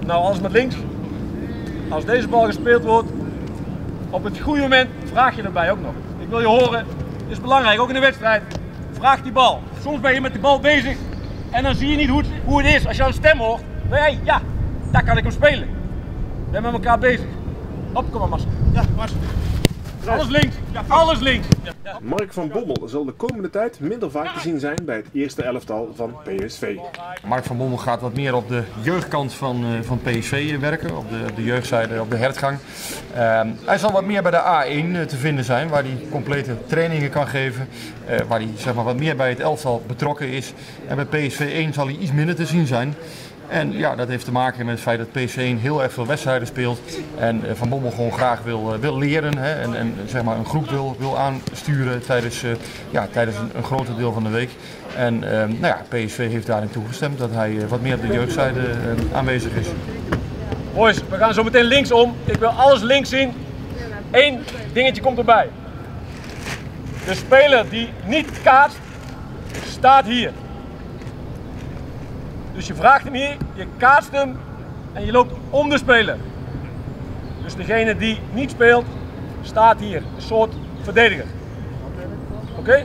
Nou, alles met links. Als deze bal gespeeld wordt, op het goede moment vraag je erbij ook nog. Ik wil je horen, het is belangrijk, ook in de wedstrijd. Vraag die bal. Soms ben je met de bal bezig en dan zie je niet hoe het is. Als je een stem hoort, dan hey, ja, daar kan ik hem spelen. We zijn met elkaar bezig. Hop, kom maar Marcel. Ja, Marcel. Alles links. Ja, alles links. Ja. Mark van Bommel zal de komende tijd minder vaak te zien zijn bij het eerste elftal van PSV. Mark van Bommel gaat wat meer op de jeugdkant van PSV werken, op de jeugdzijde, op de hertgang. Hij zal wat meer bij de A1 te vinden zijn, waar hij complete trainingen kan geven, waar hij zeg maar, wat meer bij het elftal betrokken is. En bij PSV 1 zal hij iets minder te zien zijn. En ja, dat heeft te maken met het feit dat PSV 1 heel erg veel wedstrijden speelt en Van Bommel gewoon graag wil leren, hè, en zeg maar een groep wil aansturen tijdens een groter deel van de week. En nou ja, PSV heeft daarin toegestemd dat hij wat meer op de jeugdzijde aanwezig is. Boys, we gaan zo meteen linksom. Ik wil alles links zien. Eén dingetje komt erbij. De speler die niet kaatst, staat hier. Dus je vraagt hem hier, je kaatst hem en je loopt om de speler. Dus degene die niet speelt, staat hier, een soort verdediger. Oké?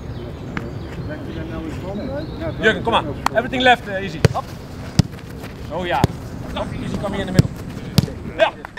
Jurgen, kom maar. Everything left, easy. Hop. Oh ja. Easy, kom hier in de middel. Ja.